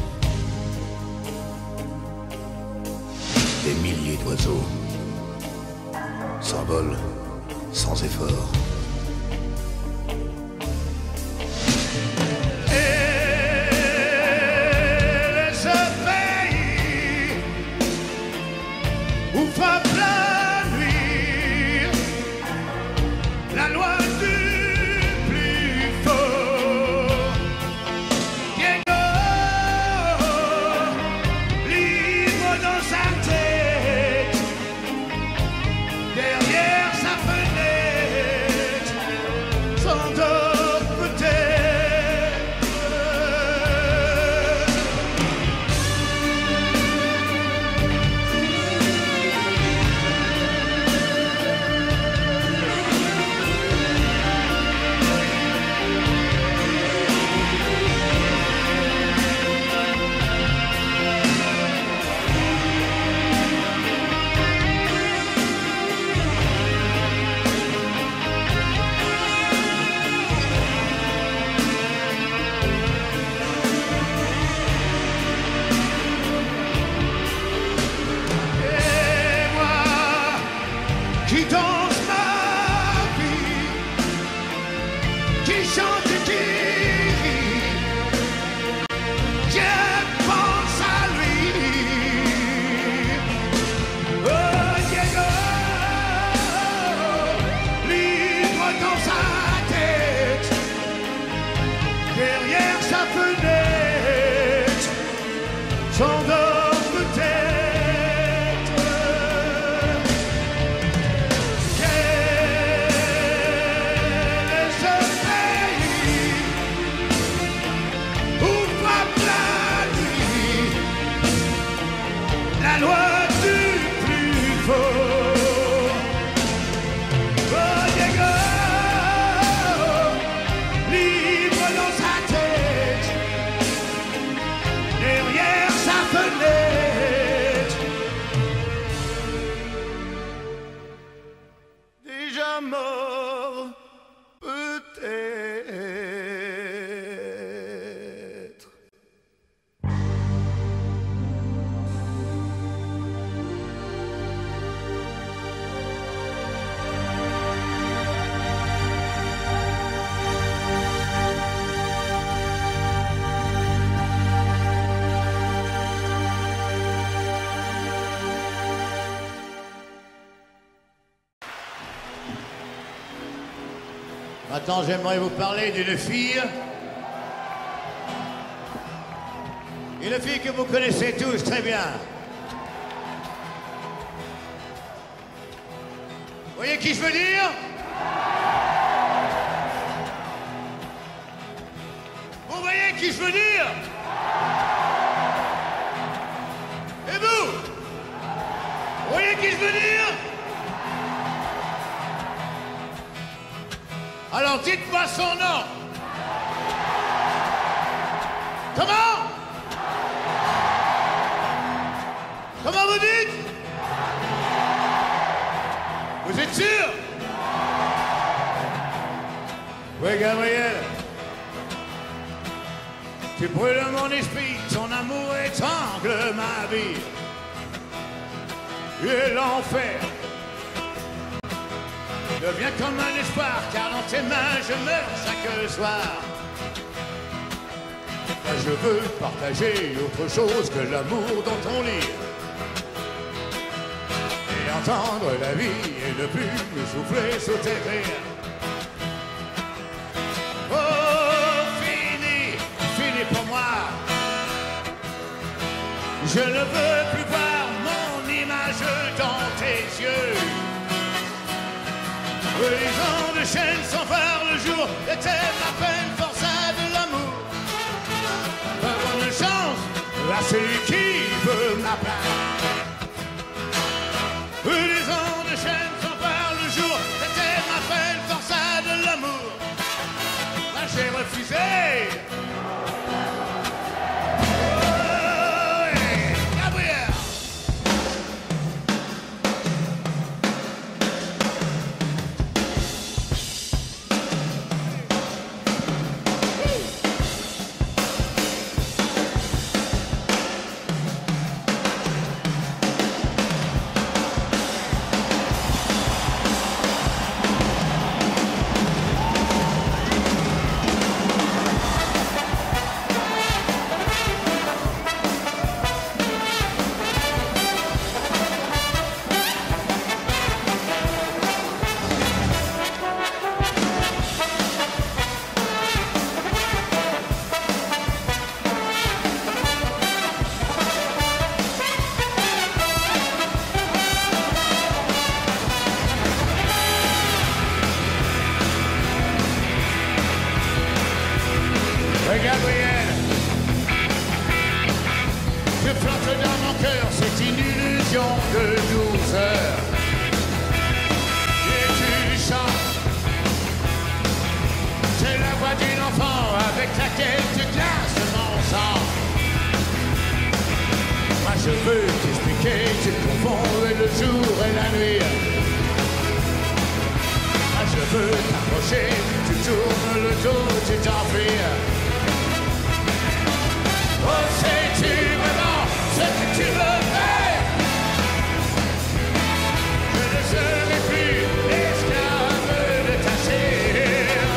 Des milliers d'oiseaux s'envolent sans effort. Et ce pays où frappe la nuit, la loi du plus fort. Diego, libre dans sa tête, derrière sa fenêtre, s'endort peut-être. Et moi qui danse ma vie, qui chante et qui rit, je pense à lui. Oh Diego, libre dans sa tête, derrière sa fenêtre, s'endort peut-être. Quel est ce pays où frappe la nuit, la loi du plus fort? Oh Diego, libre dans sa tête, derrière sa fenêtre. Déjà mort, peut-être. Maintenant, j'aimerais vous parler d'une fille. Une fille que vous connaissez tous très bien. Vous voyez qui je veux dire? Vous voyez qui je veux dire? Et vous? Vous voyez qui je veux dire? Alors dites-moi son nom. Comment? Comment vous dites? Vous êtes sûr? Oui, Gabriel. Tu brûles mon esprit, ton amour étrangle ma vie. Et l'enfer devient comme un espoir, car dans tes mains je meurs chaque soir. Moi je veux partager autre chose que l'amour dans ton lit. Et entendre la vie et ne plus me souffler sous tes rires. Oh, fini, fini pour moi. Je ne veux plus voir mon image dans tes yeux. Les gens de chaîne sans voir le jour était ma peine forçat de l'amour. Pas bonne chance à celui qui veut ma place. Les gens de chaîne sans voir le jour était ma peine forçat de l'amour. Moi j'ai refusé. Gabriel, je flotte dans mon cœur, c'est une illusion de 12 heures. Et tu chantes, c'est la voix d'une enfant avec laquelle tu glaces mon sang. Moi je veux t'expliquer, tu confonds le jour et la nuit. Moi je veux t'approcher, tu tournes le dos, tu t'enfuis. Oh, sais-tu vraiment ce que tu veux faire? Je ne serai plus esclave de ta chair.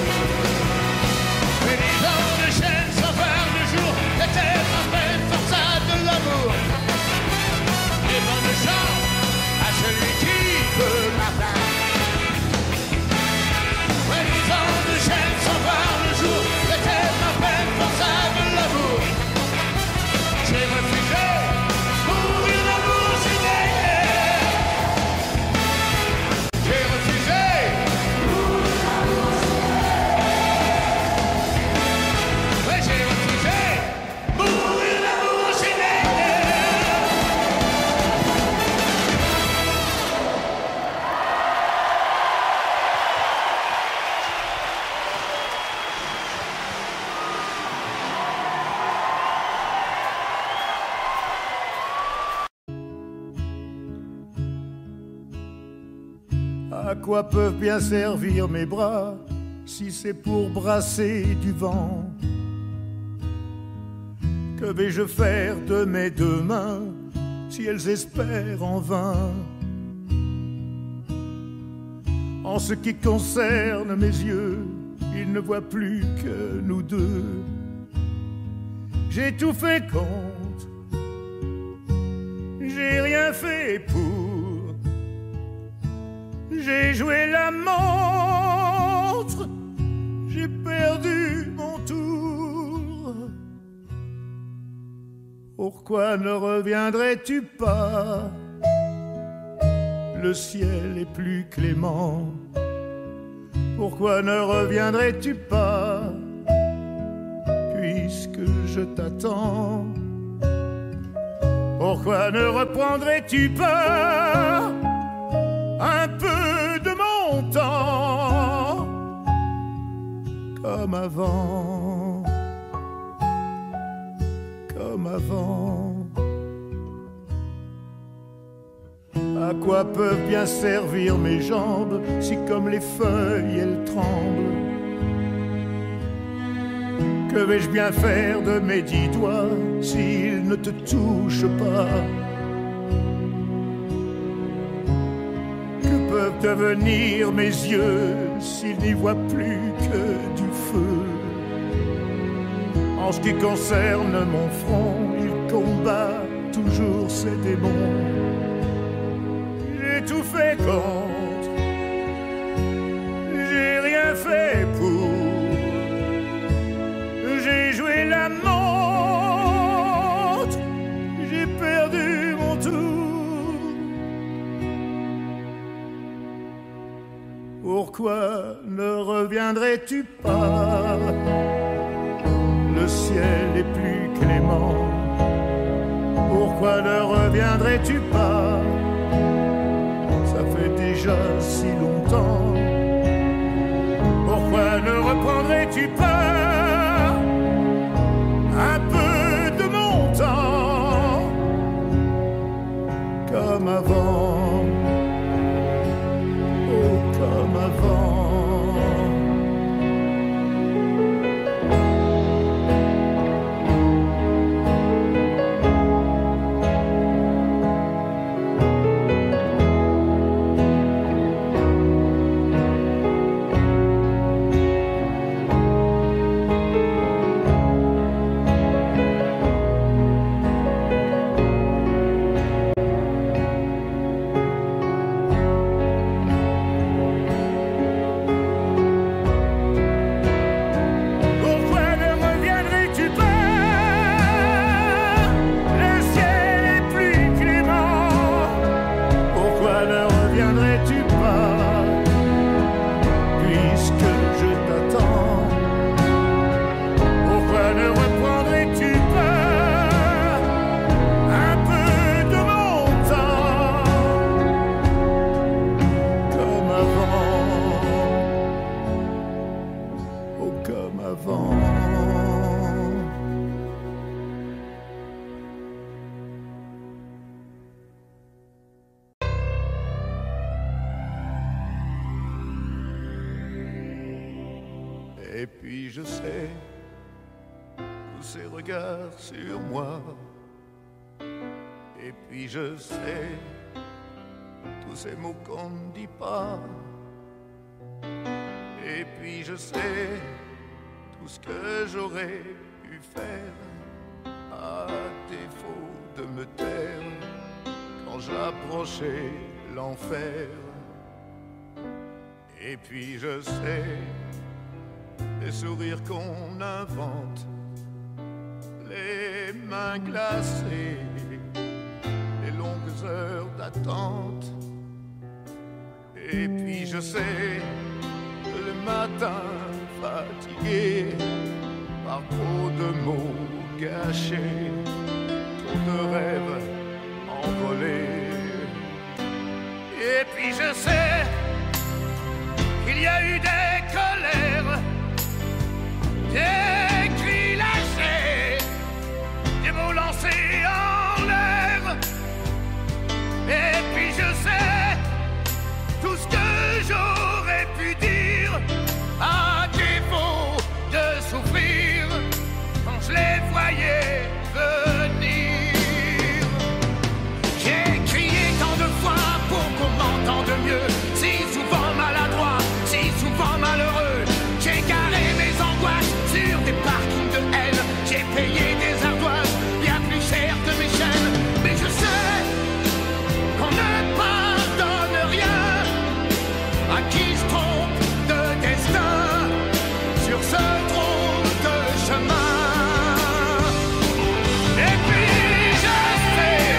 Mais les ans de chaîne sans voir le jour étaient ma peine forçat de l'amour. Et bonne chance à celui qui veut ma place. Mais les ans de chaîne sans voir le jour étaient ma peine forçat de l'amour. J'ai refusé pour une amour signé. J'ai refusé pour une amour signé. Ouais, j'ai refusé pour une amour signé. À quoi peuvent bien servir mes bras si c'est pour brasser du vent? Que vais-je faire de mes deux mains si elles espèrent en vain? En ce qui concerne mes yeux, ils ne voient plus que nous deux. J'ai tout fait contre, j'ai rien fait pour. J'ai joué la montre, j'ai perdu mon tour. Pourquoi ne reviendrais-tu pas? Le ciel est plus clément. Pourquoi ne reviendrais-tu pas? Puisque je t'attends. Pourquoi ne reprendrais-tu pas un peu de mon temps? comme avant, comme avant. À quoi peuvent bien servir mes jambes si comme les feuilles elles tremblent? Que vais-je bien faire de mes 10 doigts s'ils ne te touchent pas? Que peuvent devenir mes yeux s'ils n'y voient plus que du feu? En ce qui concerne mon front, il combat toujours ses démons. J'ai tout fait contre, j'ai rien fait pour. J'ai joué la montre, j'ai perdu mon tour. Pourquoi ne reviendrais-tu pas? Le ciel est plus clément. Pourquoi ne reviendrais-tu pas? Ça fait déjà si longtemps. Pourquoi ne reprendrais-tu pas un peu de mon temps comme avant, oh comme avant? Et puis je sais tous ces regards sur moi. Et puis je sais tous ces mots qu'on ne dit pas. Et puis je sais tout ce que j'aurais pu faire à défaut de me taire quand j'approchais l'enfer. Et puis je sais les sourires qu'on invente, les mains glacées, les longues heures d'attente. Et puis je sais le matin fatigué par trop de mots gâchés, trop de rêves envolés. Et puis je sais qu'il y a eu des colères, des cris lâchés, des mots lancés en l'air. Et puis je sais tout ce que j'aurais pu dire à défaut de souffrir quand je les voyais venir. J'ai crié tant de fois pour qu'on m'entende mieux, si souvent maladroit, si souvent malheureux. J'ai garé mes angoisses sur des parkings de haine. J'ai payé des ardoises bien plus cher que mes chaînes. Mais je sais qu'on ne pardonne rien à qui se trompe de destin sur ce drôle de chemin. Et puis je sais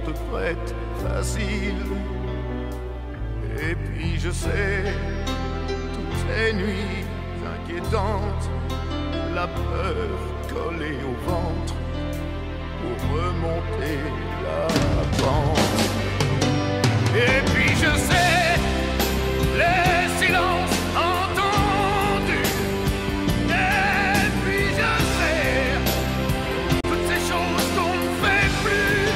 toute prête, facile. Et puis je sais, toutes ces nuits inquiétantes, la peur collée au ventre pour remonter la pente. Et puis je sais, les silences entendus. Et puis je sais, toutes ces choses qu'on ne fait plus.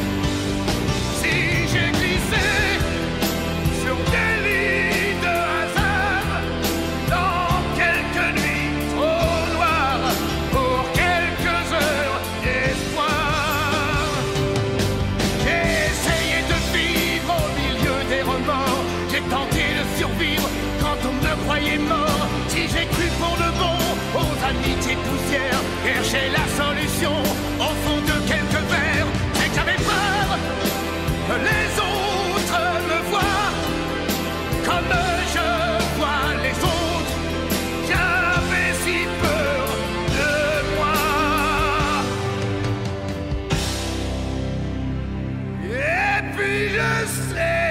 Si j'ai glissé sur des lits de hasard, dans quelques nuits trop noires, pour quelques heures d'espoir. J'ai essayé de vivre au milieu des remords. J'ai tenté de survivre quand on me croyait mort. Si j'ai cru pour de bon aux amitiés poussières, chercher la solution au fond de quelques verres, c'est que j'avais peur que les autres me voient comme je vois les autres. J'avais si peur de moi. Et puis je sais